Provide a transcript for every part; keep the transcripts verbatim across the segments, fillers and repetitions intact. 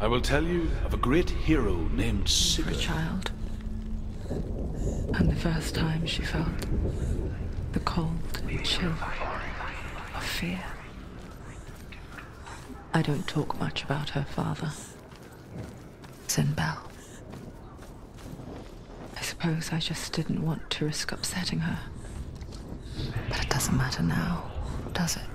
I will tell you of a great hero named For a Sigurd. child. And the first time she felt the cold chill of fear. I don't talk much about her father, Sinbel. I suppose I just didn't want to risk upsetting her. But it doesn't matter now, does it?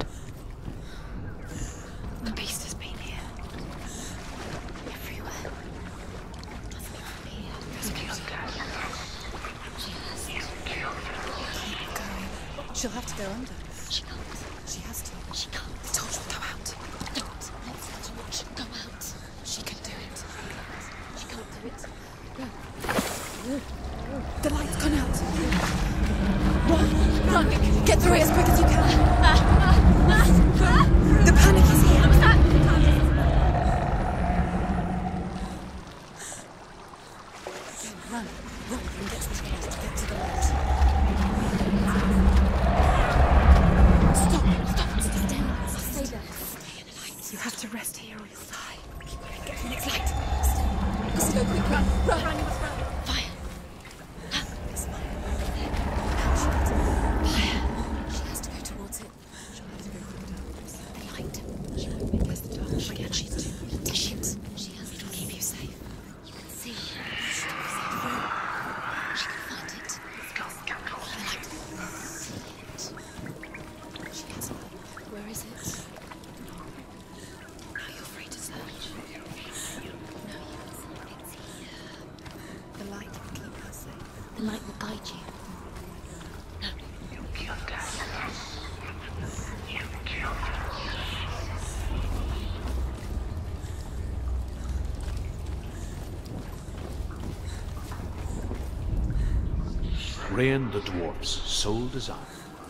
The beast has been here. Everywhere. Doesn't even here. There's beauty. She has to. Keep going. She'll have to go under. She can't. She has to. She can't. I told you, go out. Don't. Let's let her watch. Go out. She can do it. She can't do it. No. The light's gone out. Run! Run! Get through it as quick as you can. The panic is here. Run, run, and get to the stairs to get to the light. Stop, stop, stay down. Stay there. Stay in the light. You have to rest here or you'll die. Keep moving, get to the next light. Stay. Let's go quick, run, run. Run, you must run. Fire. It's fire. Fire. She has to go towards it. She'll have to go quicker. The light. She won't make us the dark. She can shoot. Shoot. She has it will keep you safe. You can see. She can find it. Go, go, go. The light. See it. She has it. Where is it? Now you're free to search. No, you can see. It's here. The light will keep her safe. The light will guide you. No. You killed us. You killed us. Rain the dwarf's sole desire.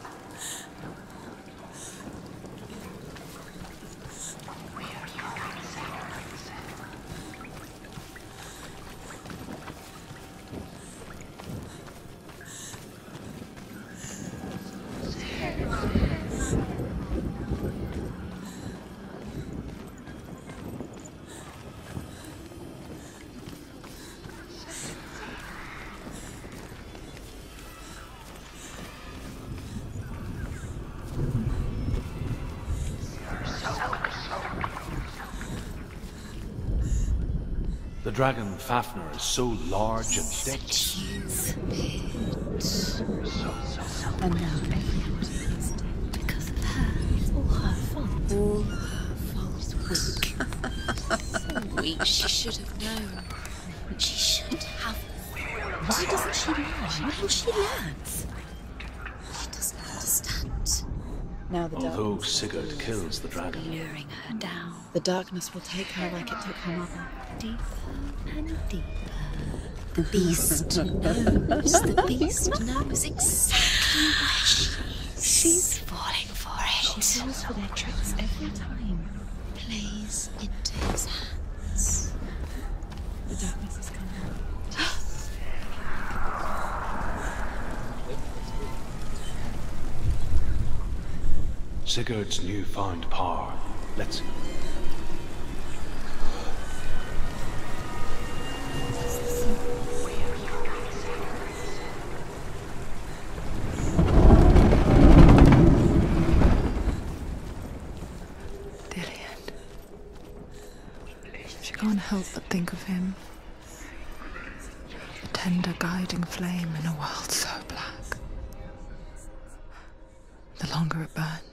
The dragon Fafnir is so large and thick. She's it. And now everyone is dead because of her. It's all her fault. All her fault. Weak. Weak. She should have known. She should have. Why doesn't she learn? Why will she learn? She doesn't understand. Now the Although darkness Sigurd kills the dragon, luring her down. The darkness will take her like it took her mother. Deeper and deeper. The beast knows. The beast knows exactly where she is. She's falling for it. She falls for their tricks every time. Plays into his hands. The darkness is coming. Sigurd's newfound power lets him. Dillion. She can't help but think of him. A tender guiding flame in a world so black. The longer it burns,